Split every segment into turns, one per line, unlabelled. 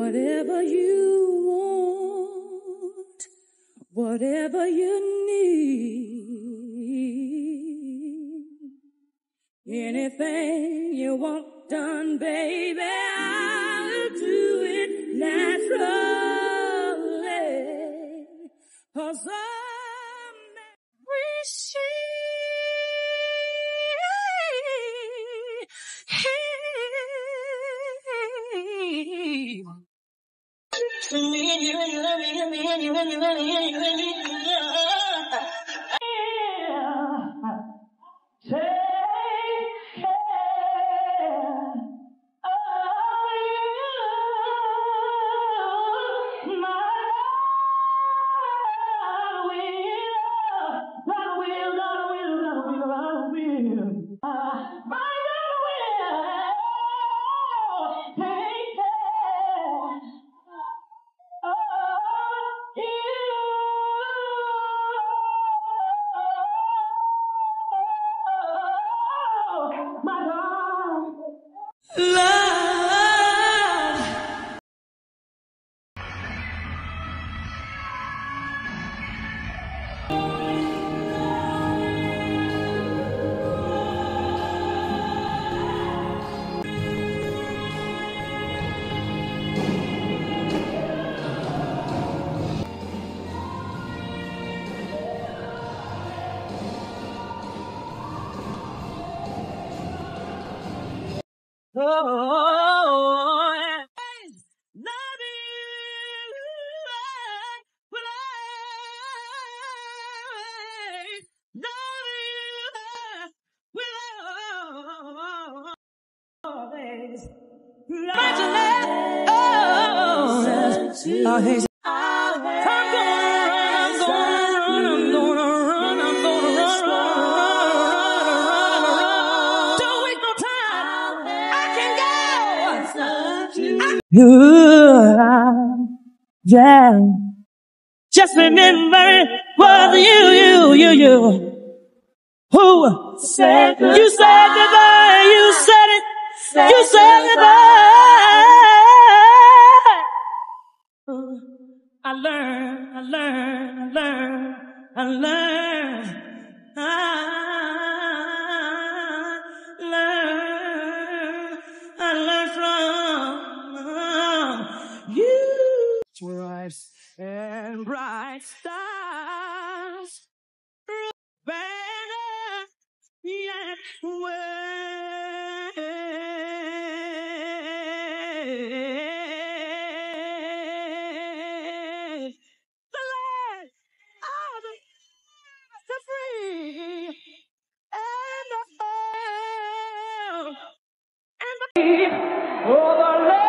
whatever you want, whatever you need, anything you want done, baby, I'll do it naturally, 'cause yeah. Just remember, was you who said goodbye. You said goodbye. You said it. You said goodbye. I learned from you. Stripes and bright stars, better yet the land of the free and the fair and the oh, the land.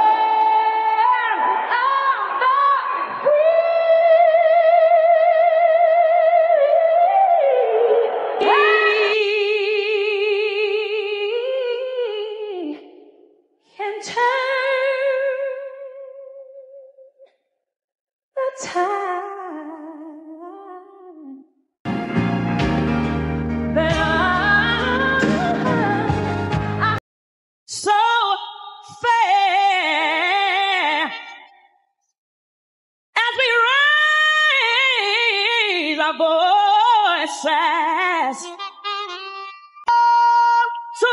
Voices to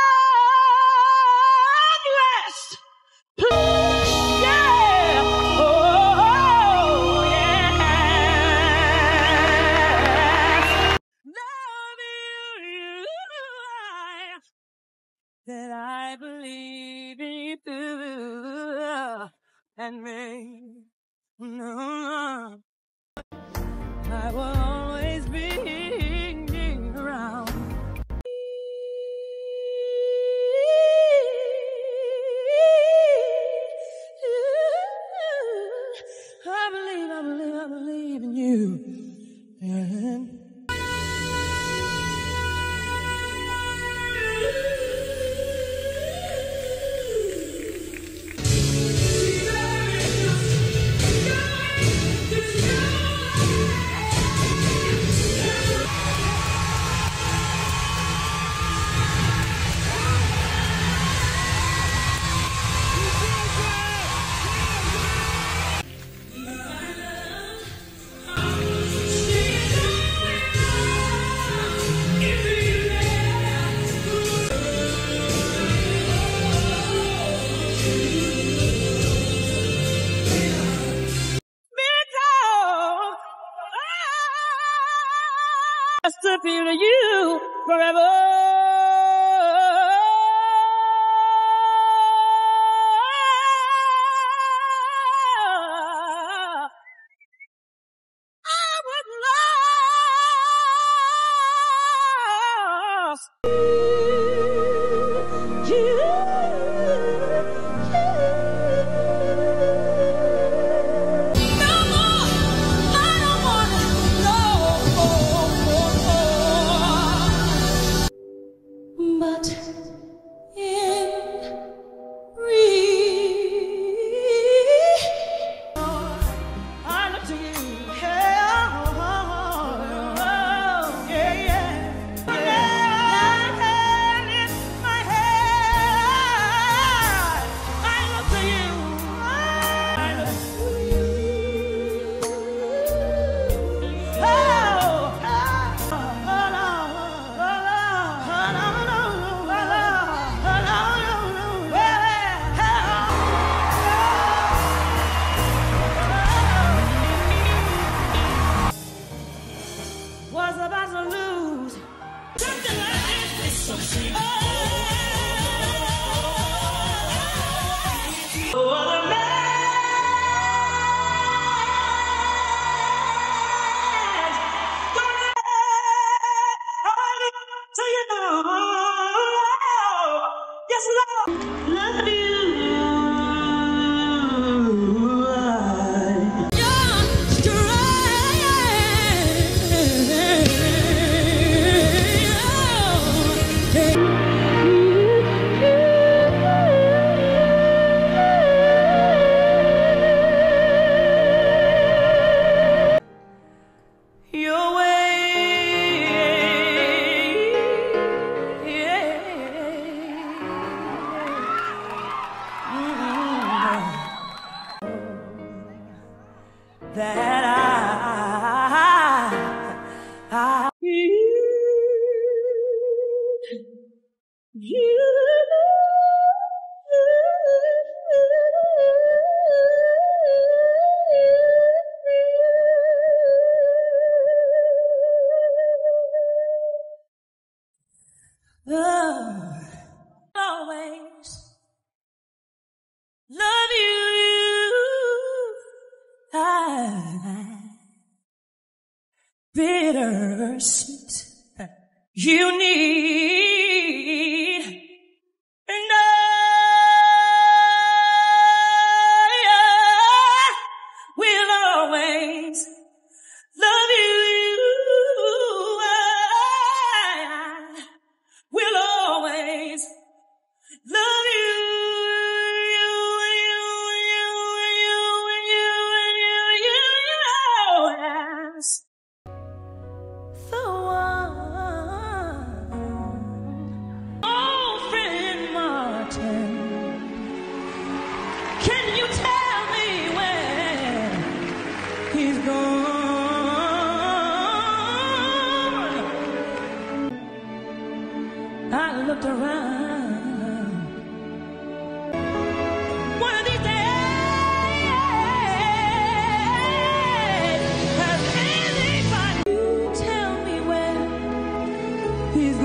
God rest, please, yeah, oh, yeah. Love you, that I believe in you and me. No. I will always be around. I believe in you. And Just to feel you forever. I was lost. But in I look to you. Yeah, yeah, yeah. My head, I look to you. I look to you. Oh, was about to lose. Something like this. So sweet. Oh, the man's gonna to you. Yes, Lord. Love you. Your way, that always love you. Bittersweet you need, and I will always love you. I will always love you. Yes. The one, old friend Martin, can you tell me where he's gone? I looked around. One of these days, has anybody tell me where he's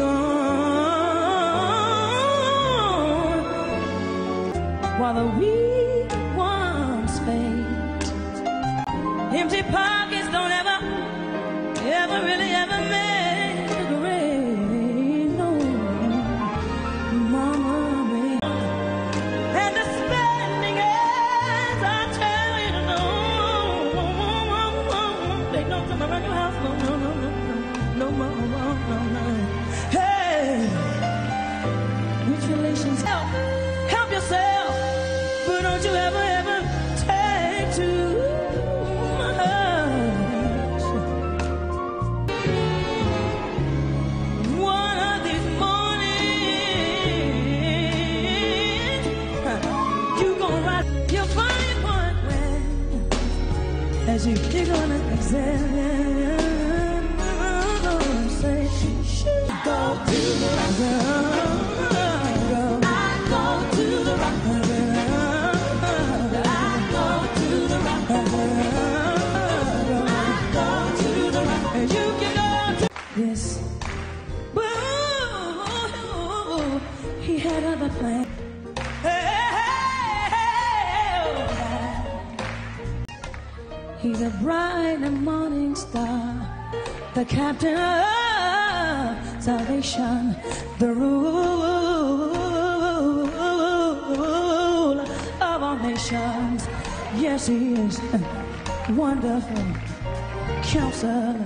gone? While the weak ones fade, empty pockets don't ever really ever make a rain. No, mama, and the spending as I tell you to know, they don't come around your house. No, no. Hey, which relations help yourself, but don't you ever take too much. One of these mornings, you gonna write your funny point as you're gonna examine. Say, go to the Yes, He's a bright and morning star, the captain of salvation, the rule of all nations. Yes, he is wonderful counselor.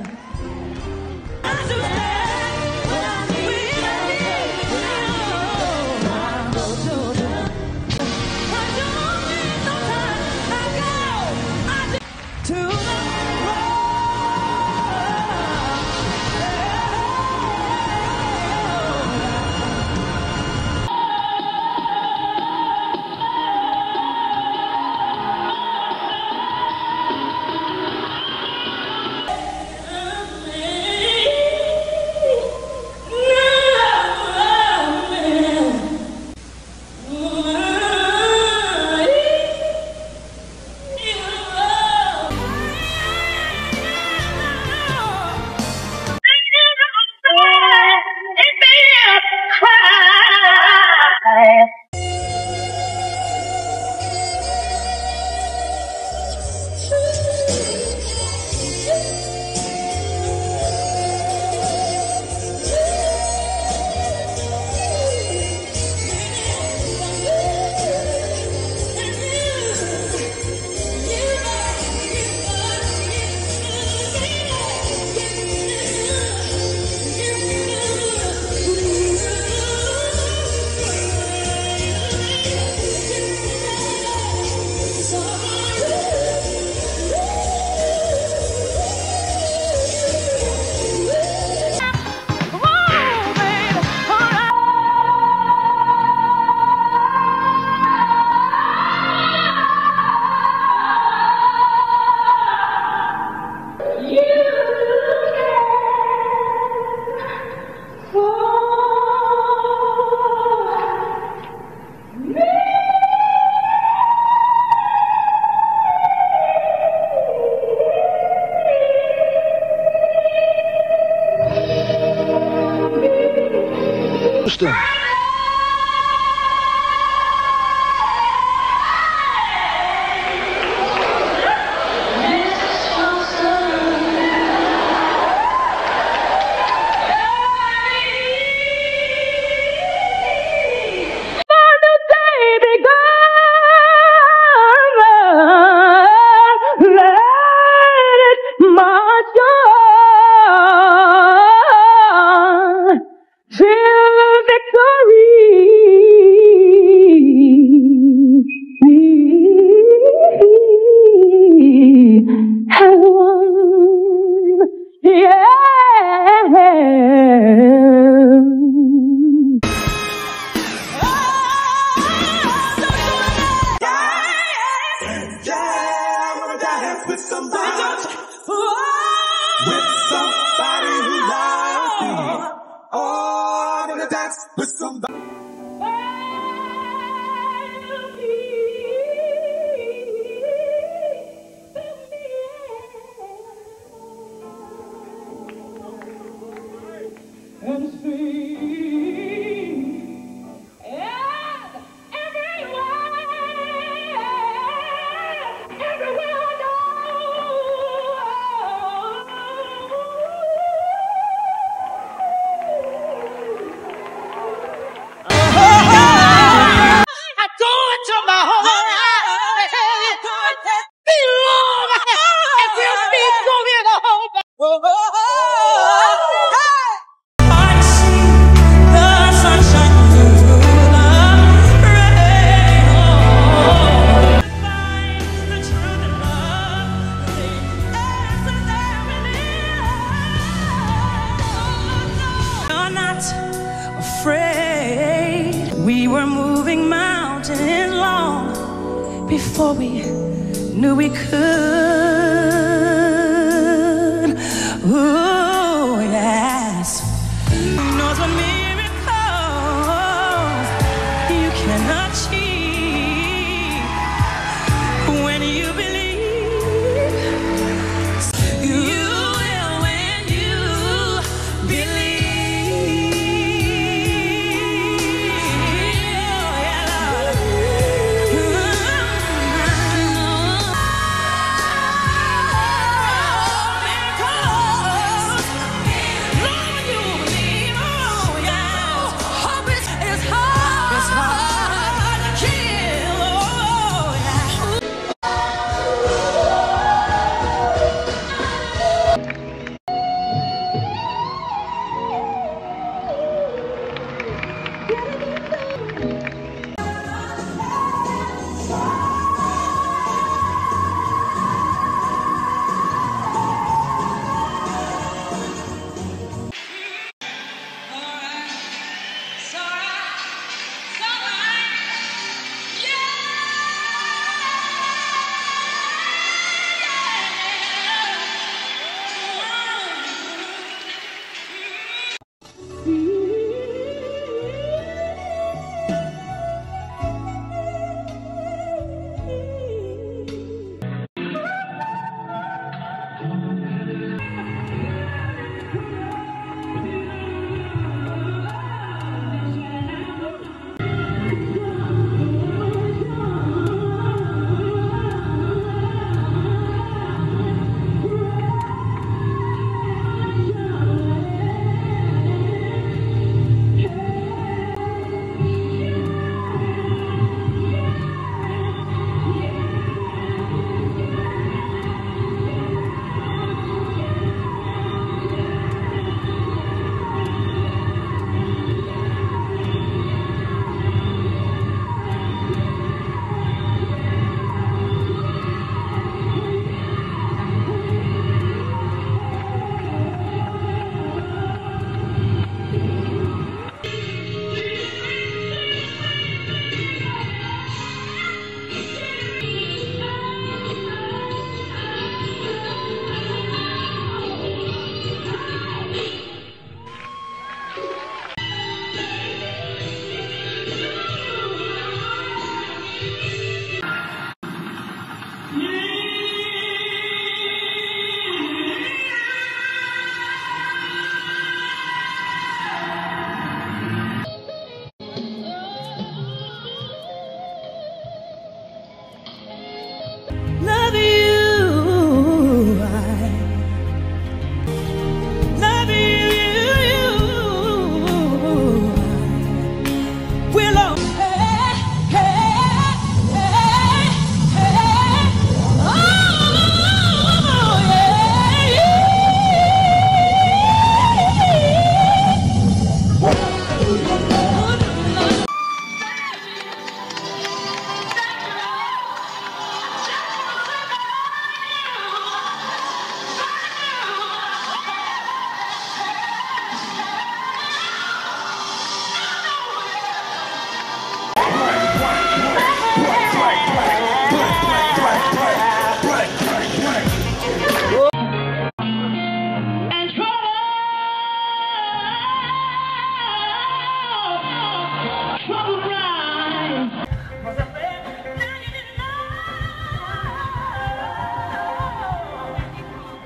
We were moving mountains long before we knew we could. Ooh, yes. Who knows what miracles you can achieve when you believe. You will when you believe. Yeah, Lord.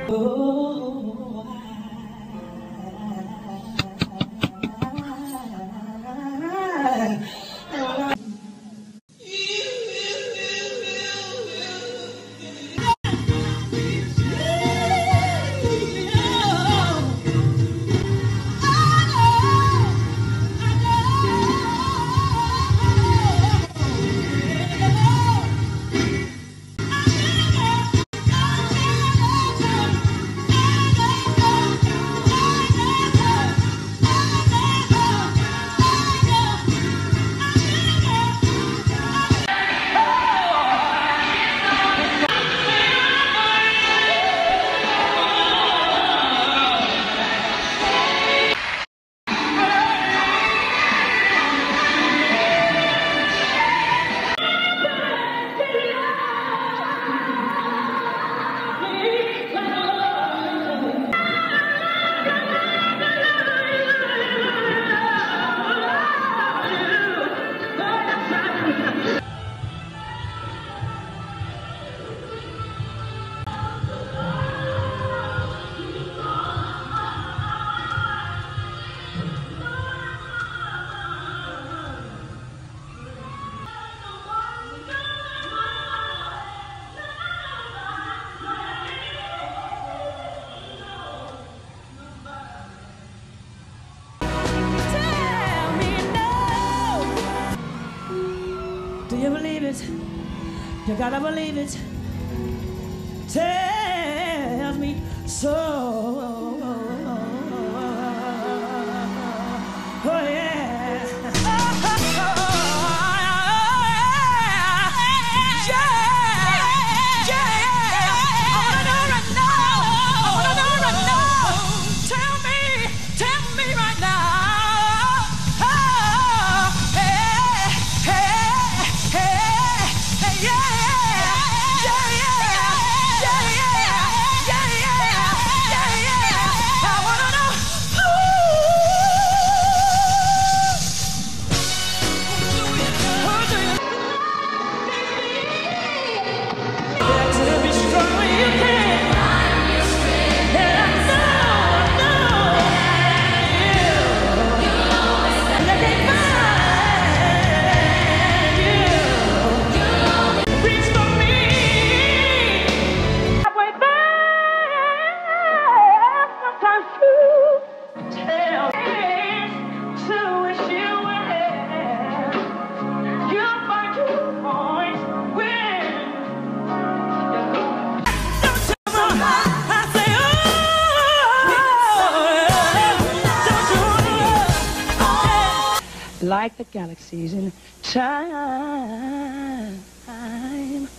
Tell me no. Do you believe it? You gotta believe it. Tell me so. Oh yeah. Like the galaxies in time.